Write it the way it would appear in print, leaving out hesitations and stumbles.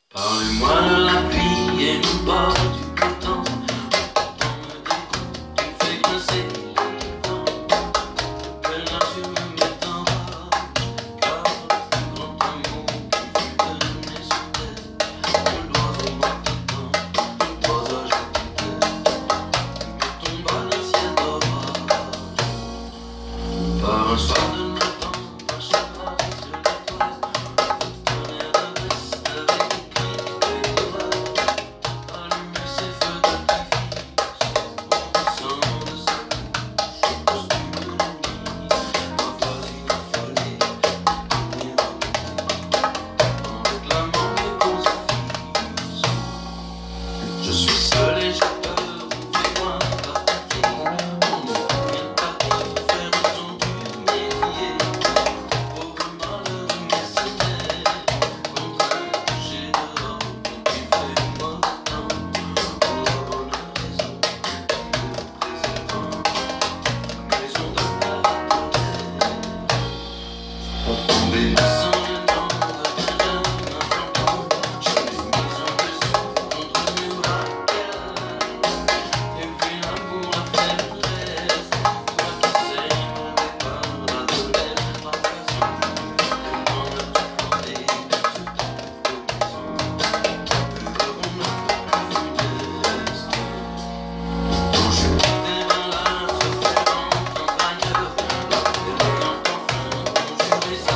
Parlez-moi de la pluie et non pas du beau temps. Pourtant me dégoûte, tu me fais grincer les dents. Belle nature me met en rage, car le plus grand amour qui fut donné sur terre, de l'oiseau m'attendant, de l'oiseau j'attendais, me tomba le ciel d'orage. Par un soir de novembre, un cheval sur les toits. Je suis seul et j'ai peur, fais-moi partir. On ne vient pas de faire un son du métier. Pauvre malheureux mercenaire, contraint de coucher dehors, quand il fait moi tant. Pour la bonne raison, le préservant, la maison de la bénissant le nom de Benjamin Franklin, je l'ai mis en dessous contre le muraille. Et puis l'amour a fait le reste. Toi qui sais, mon départ a donné la façon. Tellement as-tu planté sur ta maison, que on ne peut plus funeste. Quand je quittais vers la se fait entendre ailleurs, la terre ayant enfin conjuré